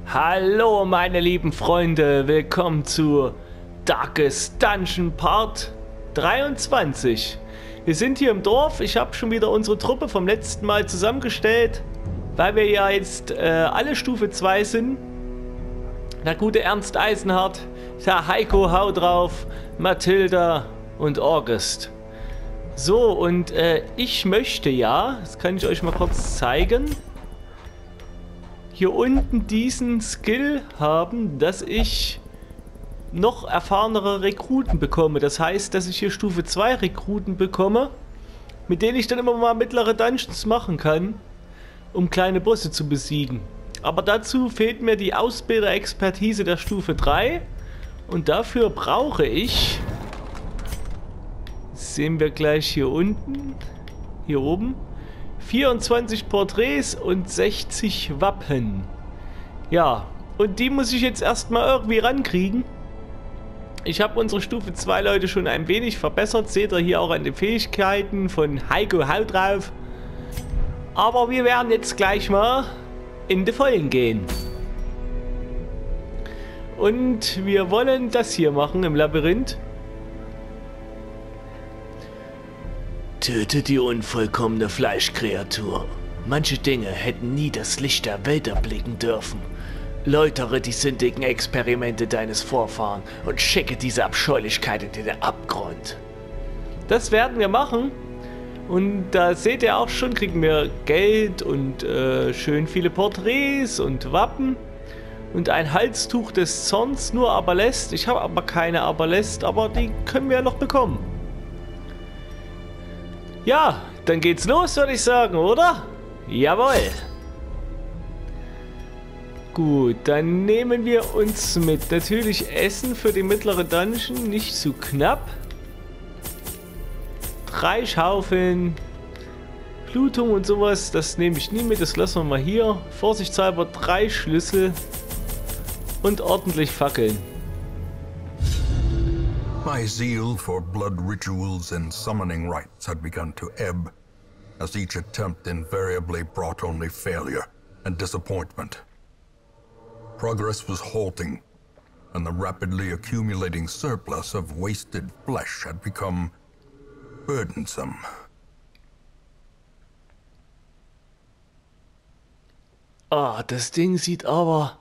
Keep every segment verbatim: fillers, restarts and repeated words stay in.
Hallo meine lieben Freunde, willkommen zu Darkest Dungeon Part dreiundzwanzig. Wir sind hier im Dorf, ich habe schon wieder unsere Truppe vom letzten Mal zusammengestellt, weil wir ja jetzt äh, alle Stufe zwei sind. Der gute Ernst Eisenhardt, der Heiko Hau drauf, Mathilda und August. So, und äh, ich möchte ja, das kann ich euch mal kurz zeigen, hier unten diesen Skill haben, dass ich noch erfahrenere Rekruten bekomme. Das heißt, dass ich hier Stufe zwei Rekruten bekomme, mit denen ich dann immer mal mittlere Dungeons machen kann, um kleine Bosse zu besiegen. Aber dazu fehlt mir die Ausbilder-Expertise der Stufe drei und dafür brauche ich, das sehen wir gleich hier unten, hier oben, vierundzwanzig Porträts und sechzig Wappen. Ja, und die muss ich jetzt erstmal irgendwie rankriegen. Ich habe unsere Stufe zwei Leute schon ein wenig verbessert. Seht ihr hier auch an den Fähigkeiten von Heiko Hau drauf. Aber wir werden jetzt gleich mal in die Vollen gehen. Und wir wollen das hier machen im Labyrinth. Töte die unvollkommene Fleischkreatur. Manche Dinge hätten nie das Licht der Welt erblicken dürfen. Läutere die sündigen Experimente deines Vorfahren und schicke diese Abscheulichkeit in den Abgrund. Das werden wir machen. Und da seht ihr auch schon, kriegen wir Geld und äh, schön viele Porträts und Wappen. Und ein Halstuch des Zorns, nur Aberläst. Ich habe aber keine Aberläst, aber die können wir ja noch bekommen. Ja, dann geht's los, würde ich sagen, oder? Jawohl. Gut, dann nehmen wir uns mit. Natürlich Essen für die mittlere Dungeon, nicht zu knapp. Drei Schaufeln. Blutung und sowas, das nehme ich nie mit, das lassen wir mal hier. Vorsichtshalber drei Schlüssel und ordentlich Fackeln. My zeal for blood rituals and summoning rites had begun to ebb, as each attempt invariably brought only failure and disappointment. Progress was halting, and the rapidly accumulating surplus of wasted flesh had become burdensome. Ah, das Ding sieht aber...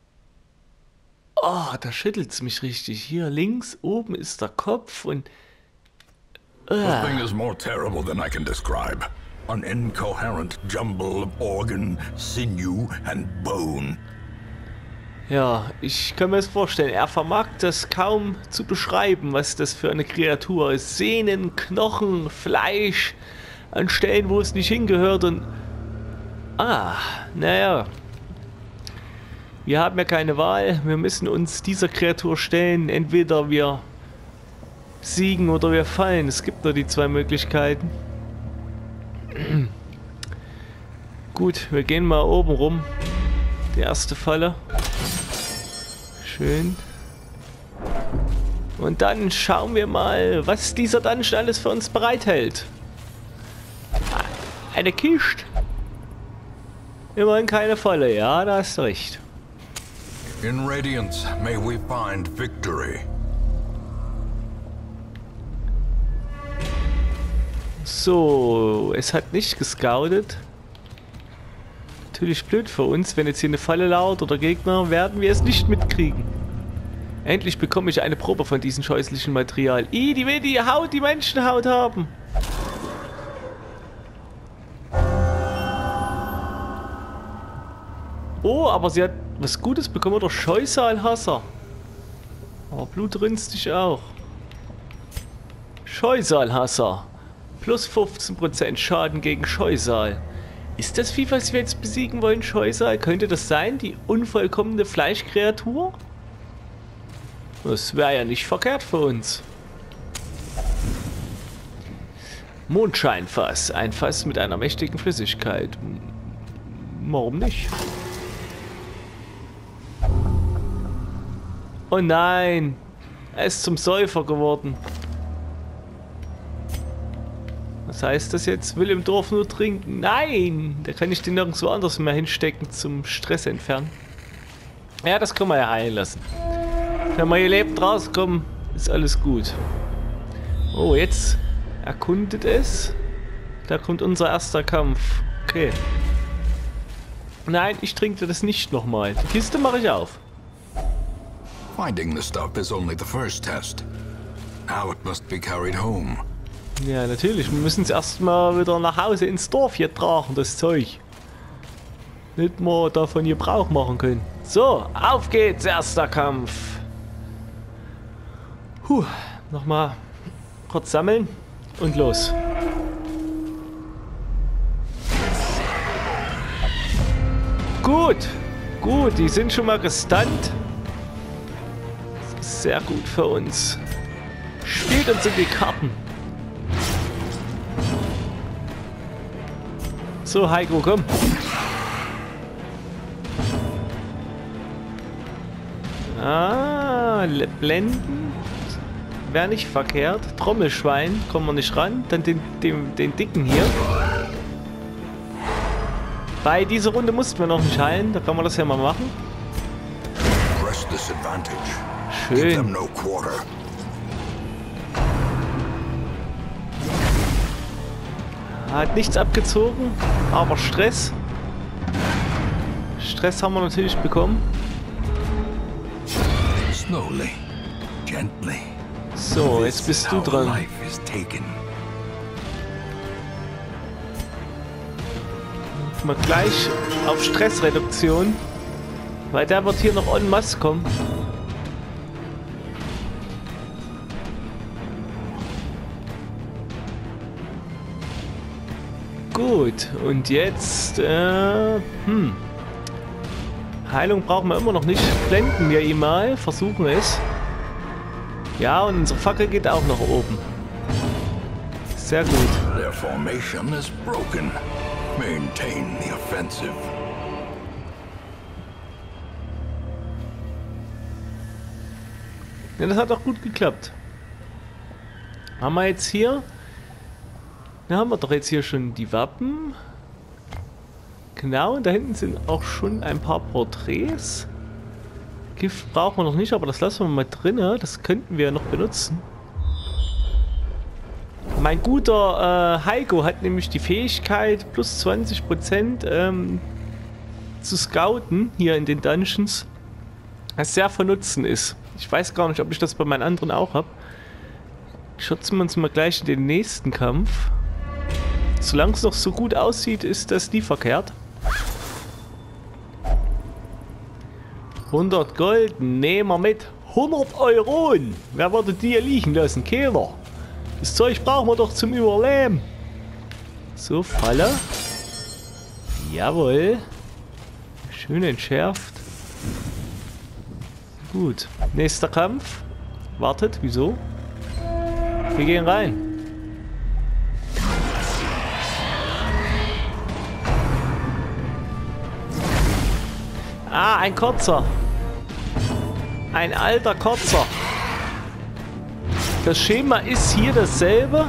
Ah, da schüttelt es mich richtig. Hier links oben ist der Kopf und... The thing is more terrible than I can describe. An incoherent jumble of organ, sinew and bone. Ja, ich kann mir das vorstellen. Er vermag das kaum zu beschreiben, was das für eine Kreatur ist. Sehnen, Knochen, Fleisch, an Stellen, wo es nicht hingehört und... Ah, naja. Wir haben ja keine Wahl. Wir müssen uns dieser Kreatur stellen. Entweder wir siegen oder wir fallen. Es gibt nur die zwei Möglichkeiten. Gut, wir gehen mal oben rum. Die erste Falle. Schön. Und dann schauen wir mal, was dieser Dungeon alles für uns bereithält. Eine Kiste. Immerhin keine Falle. Ja, da hast du recht. In Radiance may we find victory. So, es hat nicht gescoutet. Natürlich blöd für uns, wenn jetzt hier eine Falle lauert oder Gegner, werden wir es nicht mitkriegen. Endlich bekomme ich eine Probe von diesem scheußlichen Material. Ih, die will die Haut, die Menschenhaut haben. Oh, aber sie hat was Gutes bekommen, oder Scheusal-Hasser. Aber Blut rinst dich auch. Scheusal-Hasser. Plus fünfzehn Prozent Schaden gegen Scheusal. Ist das Vieh, was wir jetzt besiegen wollen, Scheusal? Könnte das sein, die unvollkommene Fleischkreatur? Das wäre ja nicht verkehrt für uns. Mondscheinfass. Ein Fass mit einer mächtigen Flüssigkeit. Warum nicht? Oh nein, er ist zum Säufer geworden. Was heißt das jetzt? Will im Dorf nur trinken? Nein, da kann ich den nirgendwo anders mehr hinstecken zum Stress entfernen. Ja, das können wir ja heilen lassen. Wenn wir hier lebend rauskommen, ist alles gut. Oh, jetzt erkundet es. Da kommt unser erster Kampf. Okay. Nein, ich trinke das nicht nochmal. Die Kiste mache ich auf. Finding the stuff is only the first test. Now it must be carried home. Ja, natürlich. Wir müssen es erstmal wieder nach Hause ins Dorf hier tragen, das Zeug. Nicht mal davon Gebrauch machen können. So, auf geht's, erster Kampf. Puh, nochmal kurz sammeln und los. Gut, gut, die sind schon mal gestunt. Das ist sehr gut für uns. Spielt uns in die Karten. So, Heiko, komm. Ah, blenden. Wäre nicht verkehrt. Trommelschwein, kommen wir nicht ran. Dann den, den, den dicken hier. Bei dieser Runde mussten wir noch nicht heilen. Da kann man das ja mal machen. Schön. Hat nichts abgezogen, aber Stress. Stress haben wir natürlich bekommen. Slowly, gently. So, jetzt bist du dran. Mal gleich auf Stressreduktion, weil der wird hier noch en masse kommen. Gut, und jetzt, äh, hm. Heilung brauchen wir immer noch nicht. Blenden wir ihn mal, versuchen es. Ja, und unsere Fackel geht auch nach oben. Sehr gut. Their formation is broken. Maintain the offensive. Ja, das hat auch gut geklappt. Haben wir jetzt hier... Da haben wir doch jetzt hier schon die Wappen. Genau, und da hinten sind auch schon ein paar Porträts. Gift brauchen wir noch nicht, aber das lassen wir mal drin. Das könnten wir ja noch benutzen. Mein guter äh, Heiko hat nämlich die Fähigkeit, plus zwanzig Prozent ähm, zu scouten hier in den Dungeons. Was sehr von Nutzen ist. Ich weiß gar nicht, ob ich das bei meinen anderen auch habe. Schützen wir uns mal gleich in den nächsten Kampf. Solange es noch so gut aussieht, ist das nie verkehrt. hundert Gold, nehmen wir mit. hundert Euro. Wer würde die hier liegen lassen? Keiner. Das Zeug brauchen wir doch zum Überleben. So, Falle. Jawohl. Schön entschärft. Gut. Nächster Kampf. Wartet, wieso? Wir gehen rein. Ah, ein kurzer. Ein alter kurzer. Das Schema ist hier dasselbe.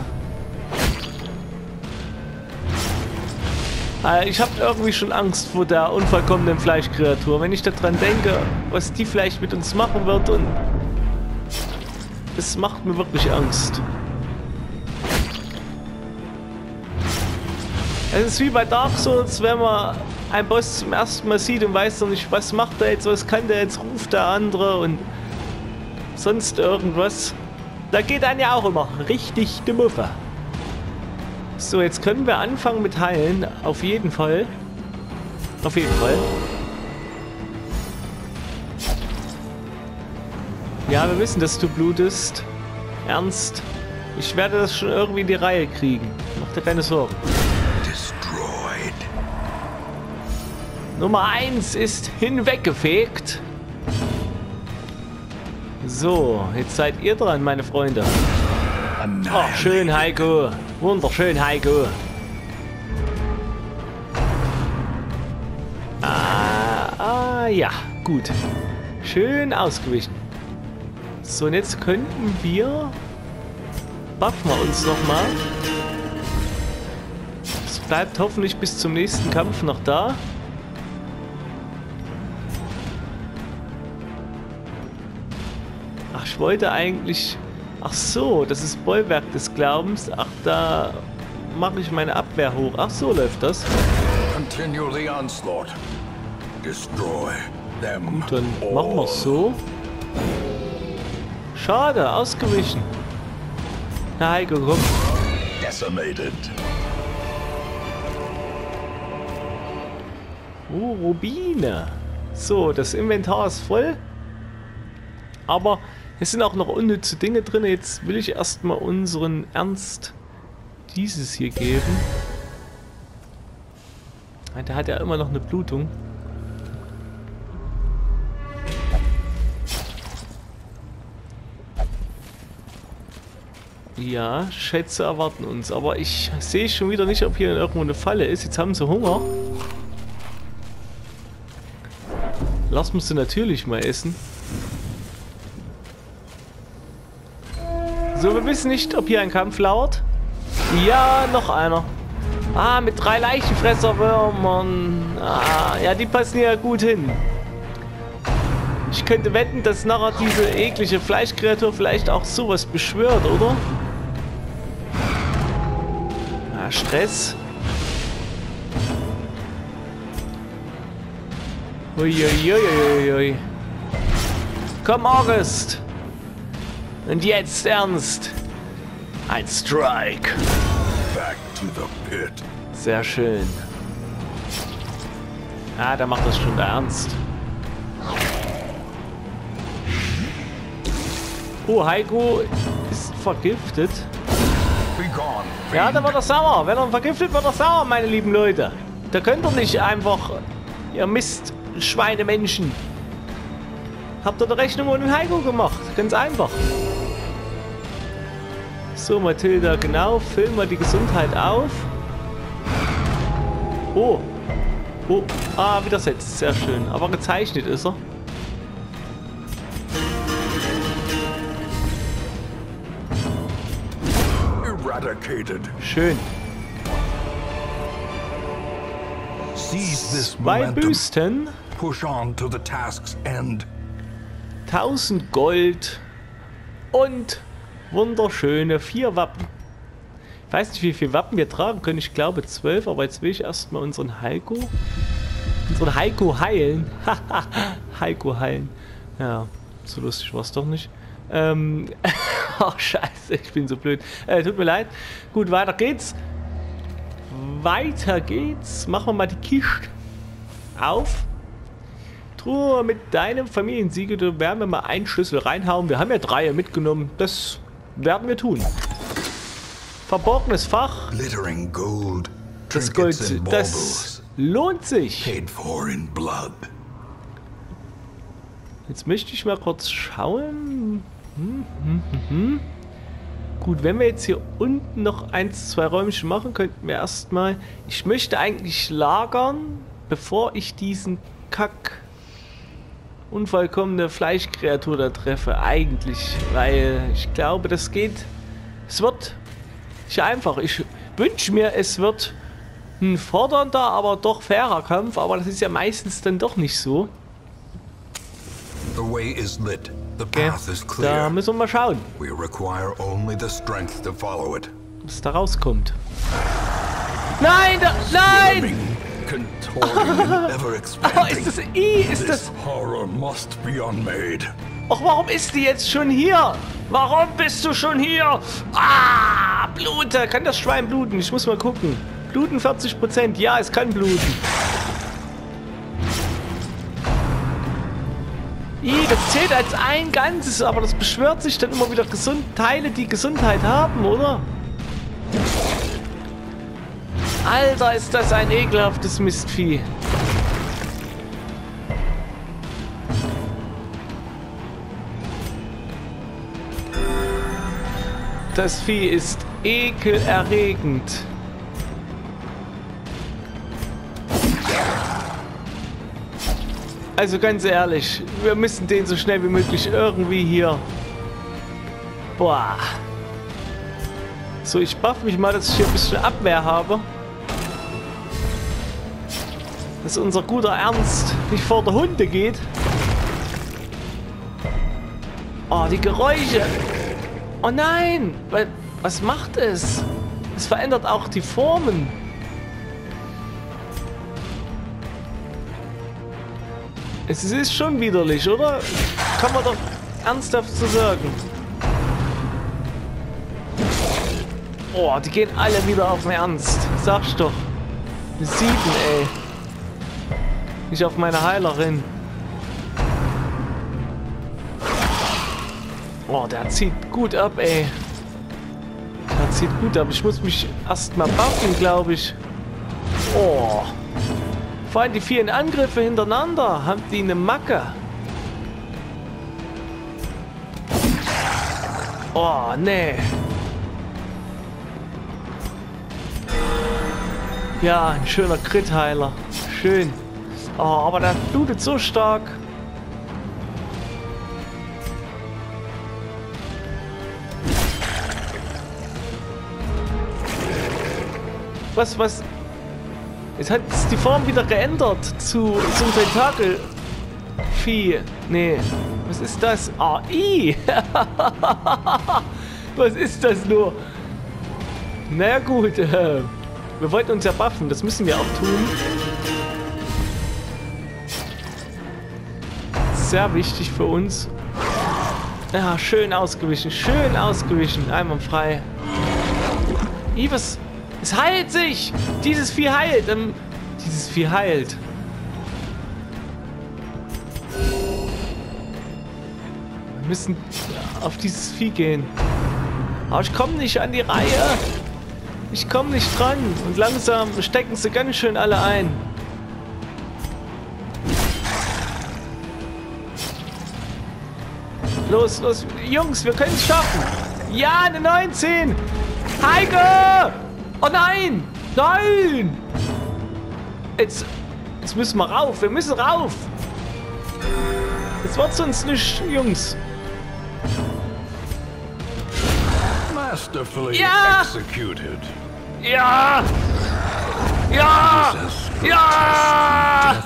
Äh, ich habe irgendwie schon Angst vor der unvollkommenen Fleischkreatur. Wenn ich daran denke, was die vielleicht mit uns machen wird, und es macht mir wirklich Angst. Es ist wie bei Dark Souls, wenn man einen Boss zum ersten Mal sieht und weiß noch nicht, was macht er jetzt, was kann der jetzt, ruft der andere und sonst irgendwas. Da geht dann ja auch immer richtig die Muffe. So, jetzt können wir anfangen mit Heilen. Auf jeden Fall. Auf jeden Fall. Ja, wir wissen, dass du blutest. Ernst. Ich werde das schon irgendwie in die Reihe kriegen. Mach dir keine Sorgen. Nummer eins ist hinweggefegt. So, jetzt seid ihr dran, meine Freunde. Oh, schön, Heiko. Wunderschön, Heiko. Ah, ah, ja, gut. Schön ausgewichen. So, und jetzt könnten wir... Buffen wir uns nochmal. Es bleibt hoffentlich bis zum nächsten Kampf noch da. Ach, ich wollte eigentlich... Ach so, das ist Bollwerk des Glaubens. Ach, da mache ich meine Abwehr hoch. Ach, so läuft das. Continue the onslaught. Destroy them. Dann machen wir es so. Schade, ausgewichen. Na, Heiko, komm. Decimated. Oh, Rubine. So, das Inventar ist voll. Aber es sind auch noch unnütze Dinge drin. Jetzt will ich erstmal unseren Ernst dieses hier geben. Der hat ja immer noch eine Blutung. Ja, Schätze erwarten uns. Aber ich sehe schon wieder nicht, ob hier irgendwo eine Falle ist. Jetzt haben sie Hunger. Lars musst du natürlich mal essen. So, wir wissen nicht, ob hier ein Kampf lauert. Ja, noch einer. Ah, mit drei Leichenfresserwürmern. Ah, ja, die passen hier gut hin. Ich könnte wetten, dass nachher diese eklige Fleischkreatur vielleicht auch sowas beschwört, oder? Ah, Stress. Uiuiuiui. Komm, August. Und jetzt ernst. Ein Strike. Back to the pit. Sehr schön. Ah, da macht das schon der Ernst. Oh, Heiko ist vergiftet. Be gone. Ja, da wird er sauer. Wenn er vergiftet, wird er sauer, meine lieben Leute. Da könnt ihr nicht einfach... Ihr Mist, Schweine, Menschen. Habt ihr die Rechnung ohne Heiko gemacht? Ganz einfach. So, Mathilda, genau. Füllen wir die Gesundheit auf. Oh. Oh. Ah, widersetzt. Sehr schön. Aber gezeichnet ist er. Eradicated. Schön. Seize this Bei momentum. Büsten. Push on to the task's end. tausend Gold. Und wunderschöne vier Wappen. Ich weiß nicht, wie viele Wappen wir tragen können. Ich glaube zwölf, aber jetzt will ich erstmal unseren Heiko. Unseren Heiko heilen. Heiko heilen. Ja, so lustig war es doch nicht. Ähm. Ach, scheiße, ich bin so blöd. Äh, tut mir leid. Gut, weiter geht's. Weiter geht's. Machen wir mal die Kiste auf. Truhe mit deinem Familiensiegel. Da werden wir mal einen Schlüssel reinhauen. Wir haben ja drei mitgenommen. Das werden wir tun. Verborgenes Fach. Glittering gold. Das Trinkets Gold, and das baubles. lohnt sich. Paid for in blood. Jetzt möchte ich mal kurz schauen. Hm, hm, hm, hm. Gut, wenn wir jetzt hier unten noch eins, zwei Räumchen machen, könnten wir erstmal... Ich möchte eigentlich lagern, bevor ich diesen Kack... unvollkommene Fleischkreatur da treffe. Eigentlich, weil ich glaube, das geht... Es wird nicht einfach. Ich wünsche mir, es wird ein fordernder, aber doch fairer Kampf, aber das ist ja meistens dann doch nicht so. The way is lit. The Okay. path is Da clear. müssen wir mal schauen, We require only the strength to follow it. was da rauskommt. Nein, da, nein! Contorting and ever Oh, expanding. ist das I? Ist das... This horror must be unmade. Och, warum ist die jetzt schon hier? Warum bist du schon hier? Ah, Blute. Kann das Schwein bluten? Ich muss mal gucken. Bluten vierzig Prozent. Ja, es kann bluten. I, das zählt als ein Ganzes, aber das beschwört sich dann immer wieder gesund Teile, die Gesundheit haben, oder? Alter, ist das ein ekelhaftes Mistvieh. Das Vieh ist ekelerregend. Also ganz ehrlich, wir müssen den so schnell wie möglich irgendwie hier... Boah. So, ich buff mich mal, dass ich hier ein bisschen Abwehr habe. Dass unser guter Ernst nicht vor der Hunde geht. Oh, die Geräusche. Oh nein. Was macht es? Es verändert auch die Formen. Es ist schon widerlich, oder? Kann man doch ernsthaft so sagen. Oh, die gehen alle wieder auf den Ernst. Sag's doch. Sieben, ey. Nicht auf meine Heilerin. Oh, der zieht gut ab, ey. Der zieht gut ab. Ich muss mich erstmal buffen, glaube ich. Oh. Vor allem die vielen Angriffe hintereinander. Haben die eine Macke? Oh, nee. Ja, ein schöner Crit-Heiler. Schön. Oh, aber der blutet so stark. Was, was? Jetzt hat es die Form wieder geändert zu zum Tentakel-Vieh. Nee. Was ist das? Ah, I. Was ist das nur? Na ja, gut. Äh, wir wollten uns ja buffen. Das müssen wir auch tun. Sehr wichtig für uns. Ja, schön ausgewichen. Schön ausgewichen. Einmal frei. I, was? Es heilt sich! Dieses Vieh heilt! Ähm, dieses Vieh heilt. Wir müssen auf dieses Vieh gehen. Aber ich komme nicht an die Reihe. Ich komme nicht dran. Und langsam stecken sie ganz schön alle ein. Los, los, Jungs, wir können es schaffen. Ja, eine neunzehn. Heike! Oh nein! Nein! Jetzt, jetzt müssen wir rauf. Wir müssen rauf. Jetzt wird's uns nicht, Jungs. Masterfully Ja! executed. Ja! Ja! Ja!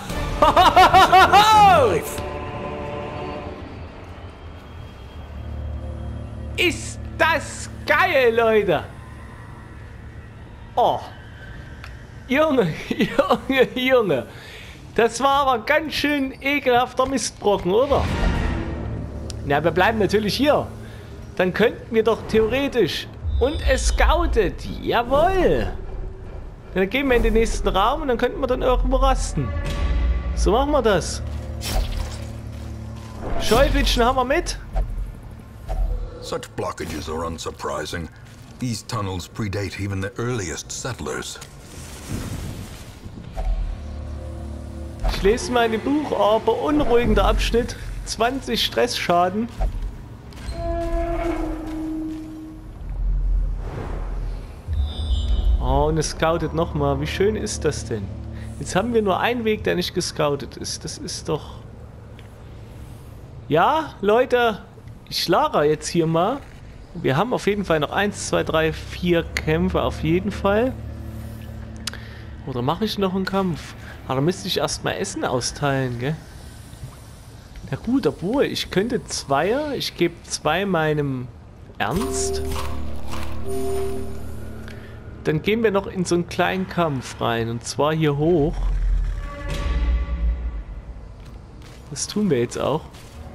Ist das geil, Leute! Oh! Junge, Junge, Junge! Das war aber ganz schön ekelhafter Mistbrocken, oder? Na, wir bleiben natürlich hier. Dann könnten wir doch theoretisch. Und es scoutet. Jawohl! Dann gehen wir in den nächsten Raum und dann könnten wir dann irgendwo rasten. So machen wir das. Schäufitschen haben wir mit. Such blockages are unsurprising. These tunnels predate even the earliest settlers. Ich lese mal in dem Buch, oh, beunruhigender Abschnitt. zwanzig Stressschaden. Oh, und es scoutet nochmal. Wie schön ist das denn? Jetzt haben wir nur einen Weg, der nicht gescoutet ist. Das ist doch... Ja, Leute, ich lager jetzt hier mal. Wir haben auf jeden Fall noch eins, zwei, drei, vier Kämpfe auf jeden Fall. Oder mache ich noch einen Kampf? Aber da müsste ich erstmal Essen austeilen, gell? Na gut, obwohl, ich könnte Zweier. Ich gebe zwei meinem Ernst. Dann gehen wir noch in so einen kleinen Kampf rein. Und zwar hier hoch. Das tun wir jetzt auch.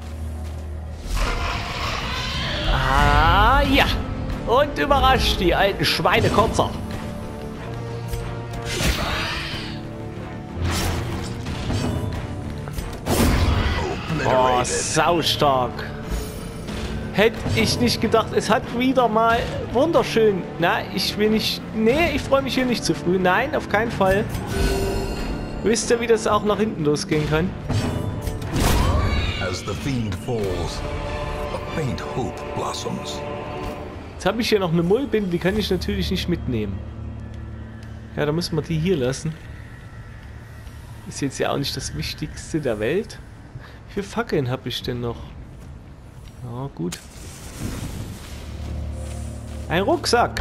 Ah, ja. Und überrascht die alten Schweinekotzer. Oh, saustark. Hätte ich nicht gedacht, es hat wieder mal wunderschön. Na, ich will nicht... Nee, ich freue mich hier nicht zu früh. Nein, auf keinen Fall. Wisst ihr, wie das auch nach hinten losgehen kann? As the fiend falls, a faint hope blossoms. Jetzt habe ich hier noch eine Mullbinde, die kann ich natürlich nicht mitnehmen. Ja, da müssen wir die hier lassen. Ist jetzt ja auch nicht das Wichtigste der Welt. Wie viele Fackeln habe ich denn noch? Ja, gut. Ein Rucksack.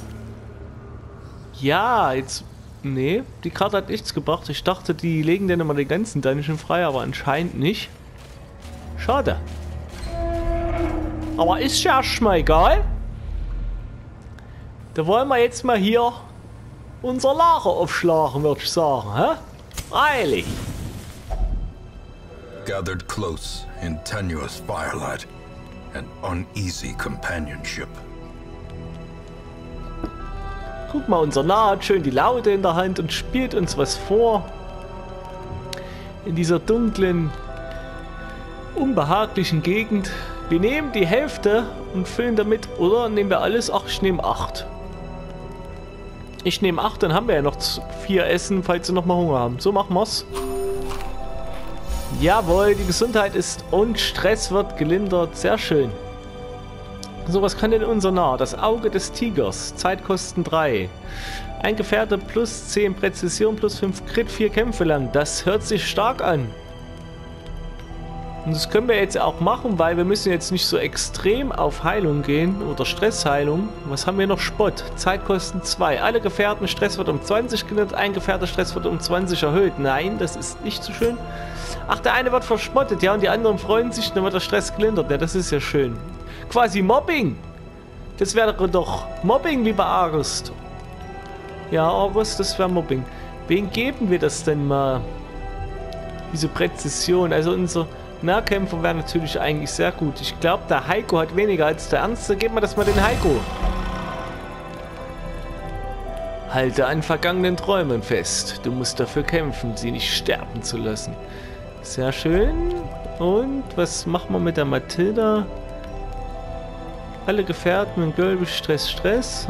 Ja, jetzt... Nee, die Karte hat nichts gebracht. Ich dachte, die legen dann immer den ganzen Dungeon frei, aber anscheinend nicht. Schade. Aber ist ja erstmal egal. Da wollen wir jetzt mal hier unser Lager aufschlagen, würde ich sagen. Hä? Freilich. Gathered close in tenuous firelight and uneasy companionship. Guck mal, unser Narr hat schön die Laute in der Hand und spielt uns was vor. In dieser dunklen, unbehaglichen Gegend. Wir nehmen die Hälfte und füllen damit, oder nehmen wir alles? Ach, ich nehme acht. Ich nehme acht, dann haben wir ja noch vier Essen, falls wir noch mal Hunger haben. So machen wir's. Jawohl, die Gesundheit ist und Stress wird gelindert. Sehr schön. So, was kann denn unser Narr? Das Auge des Tigers. Zeitkosten drei. Ein Gefährte plus zehn Präzision plus fünf Crit, vier Kämpfe lang. Das hört sich stark an. Und das können wir jetzt auch machen, weil wir müssen jetzt nicht so extrem auf Heilung gehen oder Stressheilung. Was haben wir noch? Spott. Zeitkosten zwei. Alle Gefährten Stress wird um zwanzig gelindert. Ein Gefährte Stress wird um zwanzig erhöht. Nein, das ist nicht so schön. Ach, der eine wird verspottet, ja, und die anderen freuen sich, dann wird der Stress gelindert. Ja, das ist ja schön. Quasi Mobbing. Das wäre doch Mobbing, lieber Arist. Ja, Arist, das wäre Mobbing. Wen geben wir das denn mal? Diese Präzision. Also unser Nahkämpfer wäre natürlich eigentlich sehr gut. Ich glaube, der Heiko hat weniger als der Ernste. Geben wir das mal den Heiko. Halte an vergangenen Träumen fest. Du musst dafür kämpfen, sie nicht sterben zu lassen. Sehr schön. Und was machen wir mit der Mathilda? Alle Gefährten und Gläubig Stress, Stress.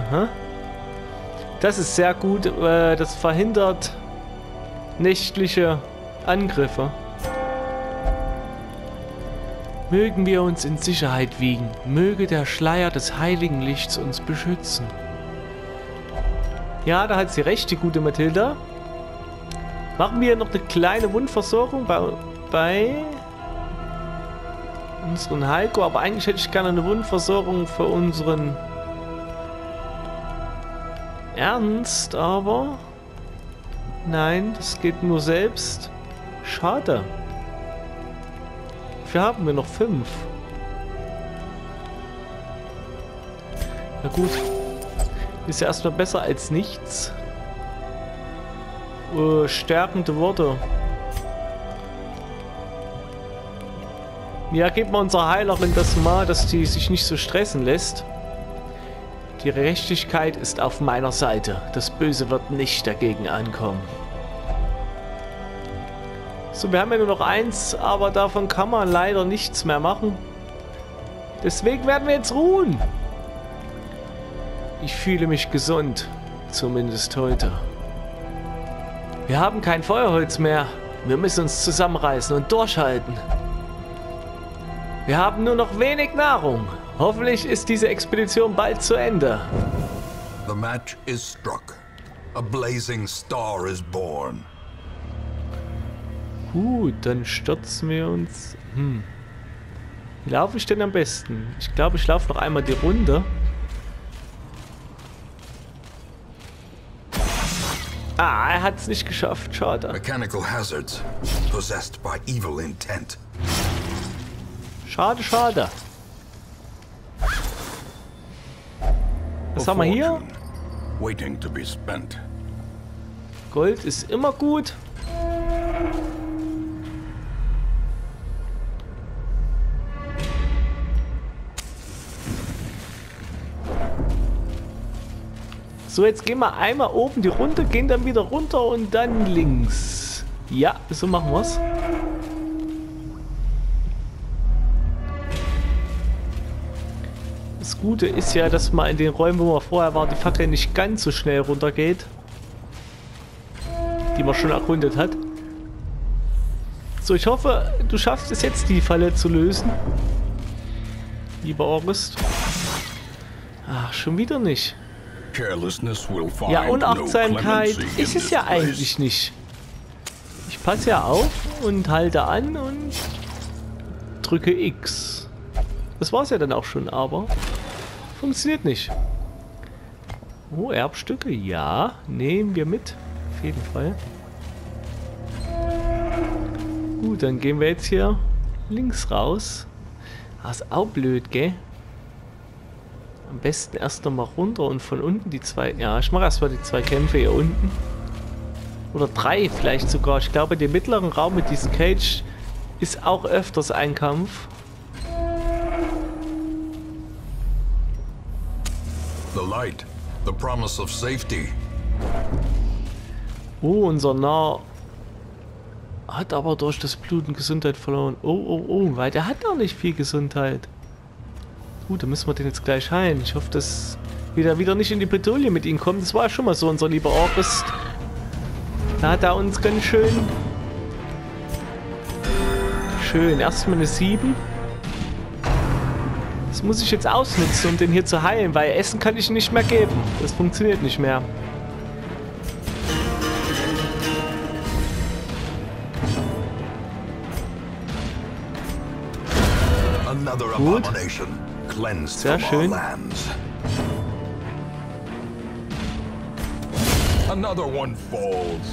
Das ist sehr gut. Das verhindert nächtliche Angriffe. Mögen wir uns in Sicherheit wiegen. Möge der Schleier des heiligen Lichts uns beschützen. Ja, da hat sie recht, die gute Mathilda. Machen wir noch eine kleine Wundversorgung bei, bei unseren Heiko. Aber eigentlich hätte ich gerne eine Wundversorgung für unseren Ernst. Aber nein, das geht nur selbst. Schade. Dafür haben wir noch fünf. Na gut. Ist ja erstmal besser als nichts. Uh, stärkende Worte. Ja, gib mal unserer Heilerin das mal, dass die sich nicht so stressen lässt. Die Gerechtigkeit ist auf meiner Seite. Das Böse wird nicht dagegen ankommen. So, wir haben ja nur noch eins, aber davon kann man leider nichts mehr machen. Deswegen werden wir jetzt ruhen. Ich fühle mich gesund. Zumindest heute. Wir haben kein Feuerholz mehr. Wir müssen uns zusammenreißen und durchhalten. Wir haben nur noch wenig Nahrung. Hoffentlich ist diese Expedition bald zu Ende. The match is struck. A blazing star is born. Gut, dann stürzen wir uns. Hm. Wie laufe ich denn am besten? Ich glaube, ich laufe noch einmal die Runde. Ah, er hat es nicht geschafft. Schade. Mechanical hazards possessed by evil intent. Schade, schade. Was haben wir hier? Waiting to be spent. Gold ist immer gut. So, jetzt gehen wir einmal oben die Runde, gehen dann wieder runter und dann links. Ja, so machen wir's. Das Gute ist ja, dass man in den Räumen, wo man vorher war, die Fackel nicht ganz so schnell runtergeht. Die man schon erkundet hat. So, ich hoffe, du schaffst es jetzt, die Falle zu lösen. Lieber August. Ach, schon wieder nicht. Ja, Unachtsamkeit ist es ja eigentlich nicht. Ich passe ja auf und halte an und drücke X. Das war's ja dann auch schon, aber funktioniert nicht. Oh, Erbstücke, ja, nehmen wir mit. Auf jeden Fall. Gut, dann gehen wir jetzt hier links raus. Das ist auch blöd, gell? Am besten erst nochmal runter und von unten die zwei... Ja, ich mache erstmal die zwei Kämpfe hier unten. Oder drei vielleicht sogar. Ich glaube, den mittleren Raum mit diesem Cage ist auch öfters ein Kampf. The light, the promise of safety. Oh, unser Narr hat aber durch das Bluten Gesundheit verloren. Oh, oh, oh, weil der hat doch nicht viel Gesundheit. Gut, dann müssen wir den jetzt gleich heilen. Ich hoffe, dass wir da wieder nicht in die Bredouille mit ihm kommen. Das war ja schon mal so, unser lieber Orchrist. Da hat er uns ganz schön... Schön, erstmal eine sieben. Das muss ich jetzt ausnutzen, um den hier zu heilen, weil Essen kann ich nicht mehr geben. Das funktioniert nicht mehr. Gut. Sehr schön. Another one falls.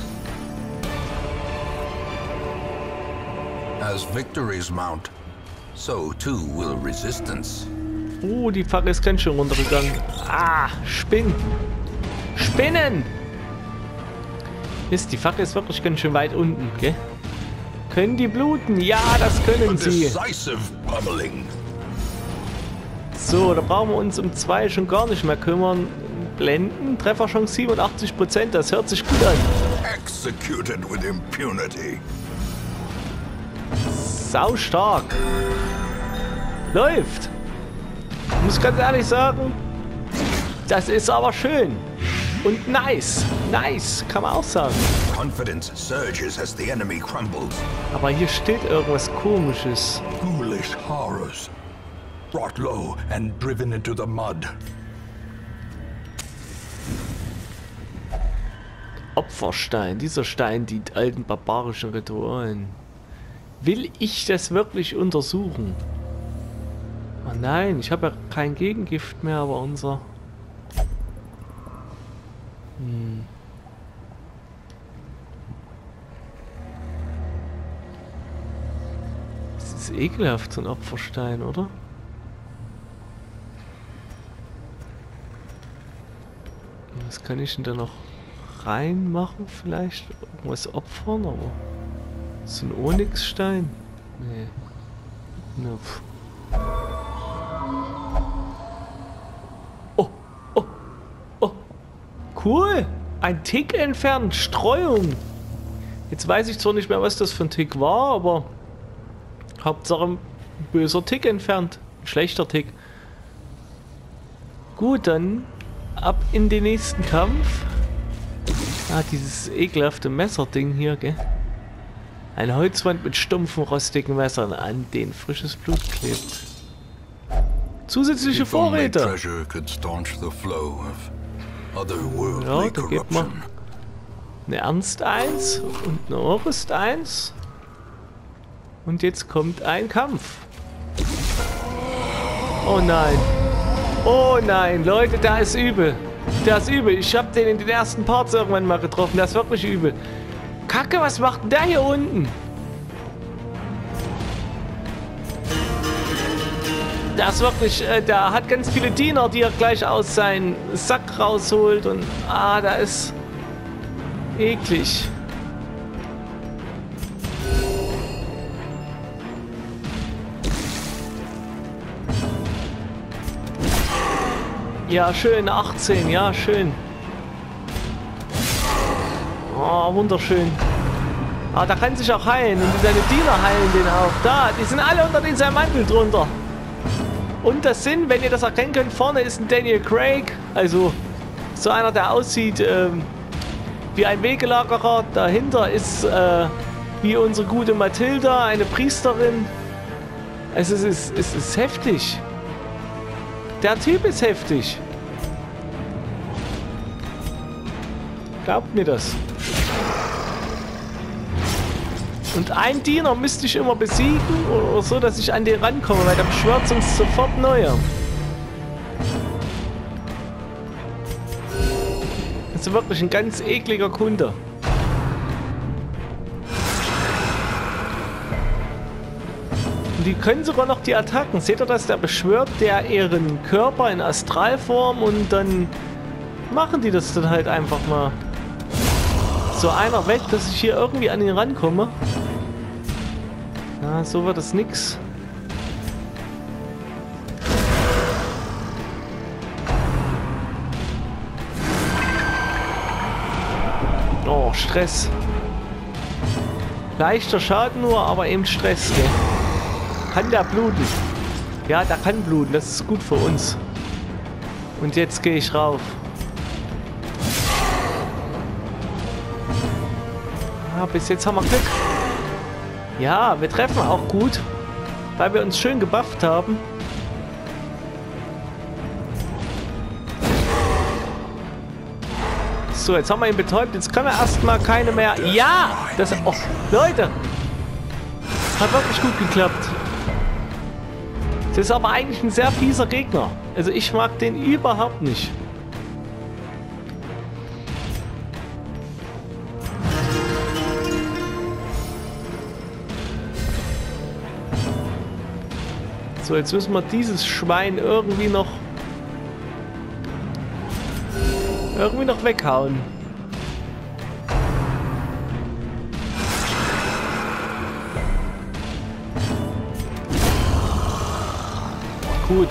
As victories mount, so too will resistance. Oh, die Fackel ist ganz schön runtergegangen. Ah, Spinnen. Spinnen! Mist, die Fackel ist wirklich ganz schön weit unten, gell? Können die bluten? Ja, das können sie. So, da brauchen wir uns um zwei schon gar nicht mehr kümmern. Blenden, Trefferchance siebenundachtzig Prozent, das hört sich gut an. Executed with impunity. Sau stark. Läuft. Ich muss ganz ehrlich sagen, das ist aber schön. Und nice. Nice, kann man auch sagen. Confidence surges as the enemy crumbles. Aber hier steht irgendwas Komisches. Ghoulish horrors. Brought low and driven into the mud. Opferstein. Dieser Stein dient alten barbarischen Ritualen. Will ich das wirklich untersuchen? Oh nein, ich habe ja kein Gegengift mehr, aber unser... Hm. Das ist ekelhaft, so ein Opferstein, oder? Was kann ich denn da noch reinmachen vielleicht? Irgendwas opfern, aber... So ein Onyxstein? Nee. No. Oh, oh, oh. Cool. Ein Tick entfernt. Streuung. Jetzt weiß ich zwar nicht mehr, was das für ein Tick war, aber Hauptsache ein böser Tick entfernt. Ein schlechter Tick. Gut, dann ab in den nächsten Kampf. Ah, dieses ekelhafte Messerding hier, gell? Eine Holzwand mit stumpfen, rostigen Messern, an denen frisches Blut klebt. Zusätzliche Vorräte. Ja, da geht man eine Ernst eins und eine Orist eins. Und jetzt kommt ein Kampf. Oh nein. Oh nein, Leute, da ist übel. Der ist übel. Ich habe den in den ersten Parts irgendwann mal getroffen. Der ist wirklich übel. Kacke, was macht denn der hier unten? Der ist wirklich, äh, der hat ganz viele Diener, die er gleich aus seinem Sack rausholt und ah, da ist eklig. Ja, schön, achtzehn, ja, schön. Oh, wunderschön. Ah, da kann sich auch heilen. Und seine Diener heilen den auch. Da, die sind alle unter diesem Mantel drunter. Und das sind, wenn ihr das erkennen könnt, vorne ist ein Daniel Craig. Also so einer, der aussieht ähm, wie ein Wegelagerer. Dahinter ist äh, wie unsere gute Mathilda, eine Priesterin. Also es ist, es ist heftig. Der Typ ist heftig. Glaubt mir das. Und ein Diener müsste ich immer besiegen oder so, dass ich an den rankomme, weil der beschwört sonst sofort neue. Das ist wirklich ein ganz ekliger Kunde. Und die können sogar noch die Attacken. Seht ihr das? Der beschwört der ihren Körper in Astralform und dann machen die das dann halt einfach mal. So einer weg, dass ich hier irgendwie an ihn rankomme. Ja, so wird das nix. Oh, Stress. Leichter Schaden nur, aber eben Stress, gell? Kann der bluten? Ja, der kann bluten. Das ist gut für uns. Und jetzt gehe ich rauf. Ja, bis jetzt haben wir Glück. Ja, wir treffen auch gut, weil wir uns schön gebufft haben. So, jetzt haben wir ihn betäubt. Jetzt kann er erstmal keine mehr... Ja! Das... Oh, Leute! Hat wirklich gut geklappt. Das ist aber eigentlich ein sehr fieser Gegner. Also ich mag den überhaupt nicht. So, jetzt müssen wir dieses Schwein irgendwie noch... irgendwie noch weghauen. Gut.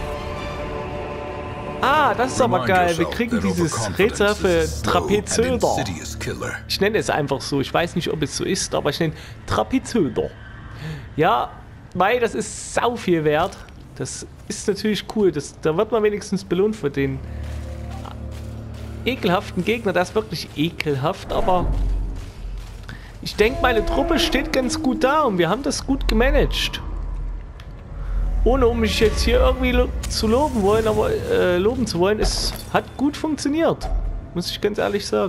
Ah, das ist aber geil. Wir kriegen dieses rätselhafte Trapezöder. Ich nenne es einfach so. Ich weiß nicht, ob es so ist, aber ich nenne Trapezöder. Ja, weil das ist sau viel wert. Das ist natürlich cool. Das, da wird man wenigstens belohnt für den ekelhaften Gegner. Der ist wirklich ekelhaft, aber ich denke, meine Truppe steht ganz gut da und wir haben das gut gemanagt. Ohne um mich jetzt hier irgendwie lo zu loben wollen, aber äh, loben zu wollen, es hat gut funktioniert. Muss ich ganz ehrlich sagen.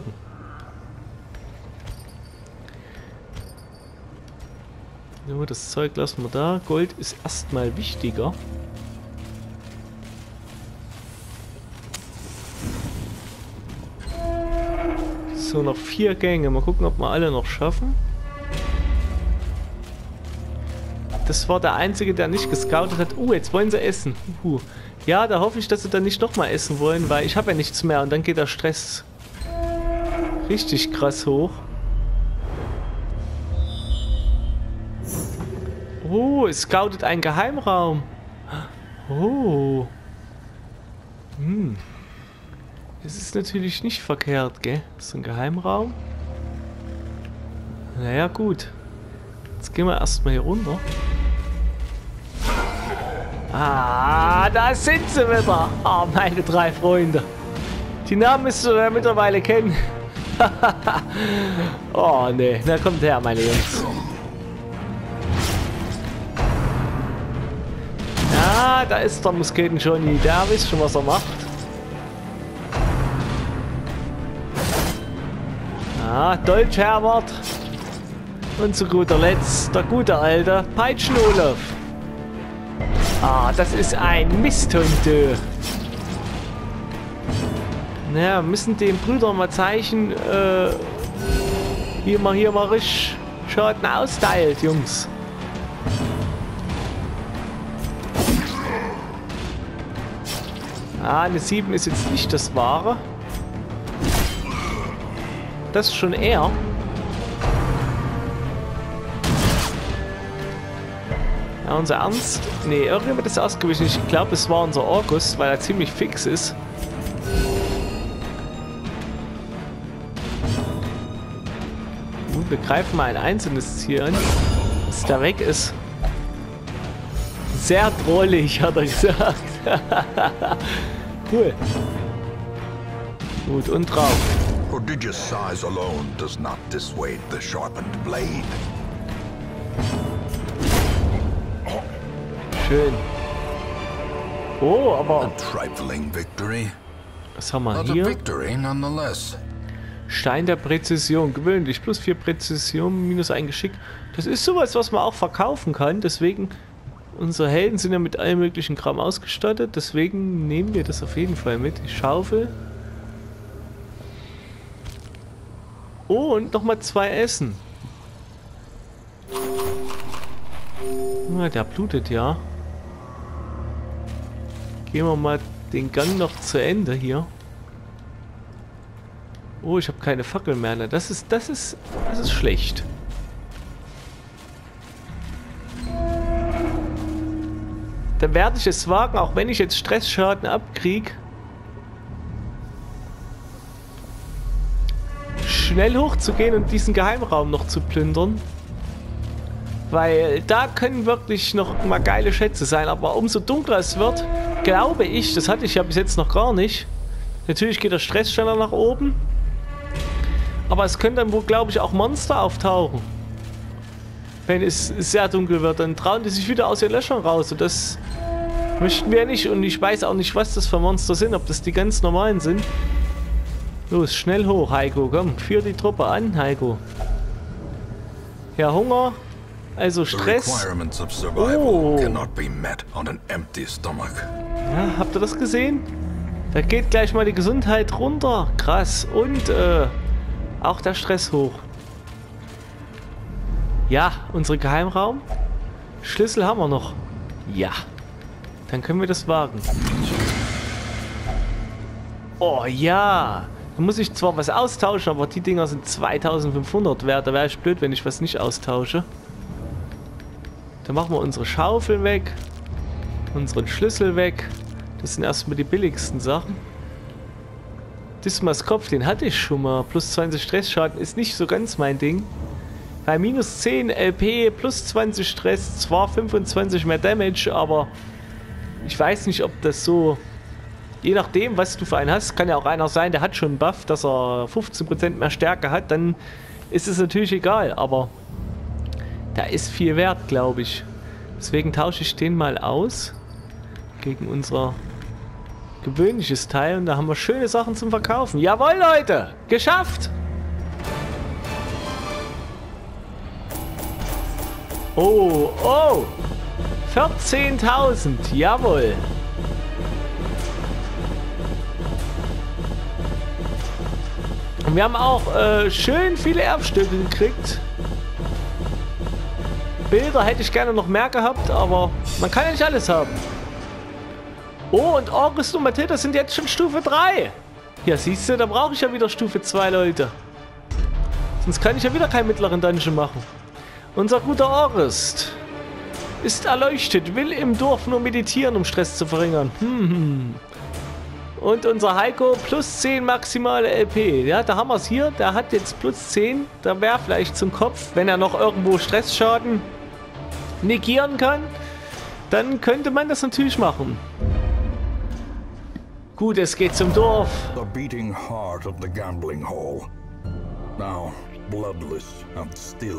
So, das Zeug lassen wir da. Gold ist erstmal wichtiger. So, noch vier Gänge. Mal gucken, ob wir alle noch schaffen. Das war der Einzige, der nicht gescoutet hat. Uh, jetzt wollen sie essen. Uh. Ja, da hoffe ich, dass sie dann nicht nochmal essen wollen, weil ich habe ja nichts mehr und dann geht der Stress richtig krass hoch. Oh, es scoutet ein Geheimraum. Oh. Hm. Das ist natürlich nicht verkehrt, gell? Das ist ein Geheimraum. Naja, gut. Jetzt gehen wir erstmal hier runter. Ah, da sind sie wieder. Ah, meine drei Freunde. Die Namen müsst ihr ja mittlerweile kennen. Oh, ne. Na, kommt her, meine Jungs. Ja, da ist der Musketen-Johnny. Der wisst schon, was er macht. Ah, Deutsch Herbert. Und zu guter Letzt der gute alte Peitschen-Olaf. Ah, das ist ein Misthund, du. Naja, wir müssen den Brüdern mal zeigen, äh, wie man hier mal richtig Schaden austeilt, Jungs. Ah, eine sieben ist jetzt nicht das Wahre. Das ist schon eher. Ja, unser Ernst. Ne, irgendjemand ist ausgewichen. Ich glaube, es war unser August, weil er ziemlich fix ist. Gut, wir greifen mal ein einzelnes Ziel an, dass der weg ist. Sehr drollig, hat er gesagt. Cool. Gut, und drauf. Prodigious size alone does not dissuade the sharpened blade. Schön. Oh, aber... A trifling victory. Was haben wir But a hier? victory nonetheless. Stein der Präzision. Gewöhnlich. Plus vier Präzision, minus ein Geschick. Das ist sowas, was man auch verkaufen kann. Deswegen, unsere Helden sind ja mit allem möglichen Kram ausgestattet. Deswegen nehmen wir das auf jeden Fall mit. Die Schaufel. Oh, und nochmal zwei Essen. Ah, der blutet ja. Gehen wir mal den Gang noch zu Ende hier. Oh, ich habe keine Fackel mehr. Ne? Das ist, das ist, das ist schlecht. Dann werde ich es wagen, auch wenn ich jetzt Stressschaden abkriege, schnell hochzugehen und diesen Geheimraum noch zu plündern. Weil da können wirklich noch mal geile Schätze sein. Aber umso dunkler es wird, glaube ich, das hatte ich ja bis jetzt noch gar nicht. Natürlich geht der Stress schneller nach oben. Aber es können dann wohl, glaube ich, auch Monster auftauchen. Wenn es sehr dunkel wird, dann trauen die sich wieder aus ihren Löchern raus. Und das möchten wir nicht. Und ich weiß auch nicht, was das für Monster sind. Ob das die ganz normalen sind. Los, schnell hoch, Heiko. Komm, führ die Truppe an, Heiko. Ja, Hunger. Also Stress. Oh. Ja, habt ihr das gesehen? Da geht gleich mal die Gesundheit runter. Krass. Und äh, auch der Stress hoch. Ja, unsere Geheimraum. Schlüssel haben wir noch. Ja. Dann können wir das wagen. Oh ja. Da muss ich zwar was austauschen, aber die Dinger sind zweitausendfünfhundert wert. Da wäre ich blöd, wenn ich was nicht austausche. Dann machen wir unsere Schaufel weg. Unseren Schlüssel weg. Das sind erstmal die billigsten Sachen. Dismas Kopf, den hatte ich schon mal. Plus zwanzig Stressschaden ist nicht so ganz mein Ding. Bei minus zehn L P, plus zwanzig Stress, zwar fünfundzwanzig mehr Damage, aber ich weiß nicht, ob das so... Je nachdem, was du für einen hast, kann ja auch einer sein, der hat schon einen Buff, dass er fünfzehn Prozent mehr Stärke hat, dann ist es natürlich egal, aber da ist viel wert, glaube ich. Deswegen tausche ich den mal aus gegen unser gewöhnliches Teil und da haben wir schöne Sachen zum Verkaufen. Jawohl, Leute! Geschafft! Oh, oh! vierzehntausend, jawohl! Und wir haben auch äh, schön viele Erbstücke gekriegt. Bilder hätte ich gerne noch mehr gehabt, aber man kann ja nicht alles haben. Oh, und August und Matilda sind jetzt schon Stufe drei. Ja, siehst du, da brauche ich ja wieder Stufe zwei, Leute. Sonst kann ich ja wieder keinen mittleren Dungeon machen. Unser guter August ist erleuchtet, will im Dorf nur meditieren, um Stress zu verringern. Hm. Und unser Heiko plus zehn maximale L P. Ja, da haben wir es hier. Der hat jetzt plus zehn. Da wäre vielleicht zum Kopf, wenn er noch irgendwo Stressschaden negieren kann, dann könnte man das natürlich machen. Gut, es geht zum Dorf. The beating heart of the gambling hall. Now bloodless and still.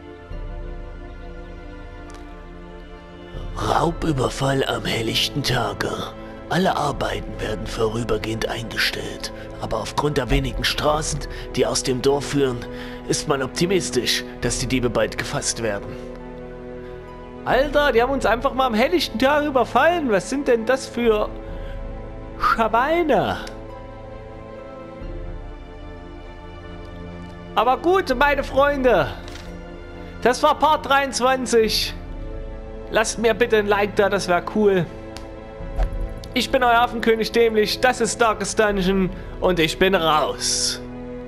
Raubüberfall am helllichten Tage. Alle Arbeiten werden vorübergehend eingestellt, aber aufgrund der wenigen Straßen, die aus dem Dorf führen, ist man optimistisch, dass die Diebe bald gefasst werden. Alter, die haben uns einfach mal am helllichten Tag überfallen. Was sind denn das für Schweine? Aber gut, meine Freunde, das war Part dreiundzwanzig. Lasst mir bitte ein Like da, das wäre cool. Ich bin euer Affenkönig Dämlich, das ist Darkest Dungeon und ich bin raus.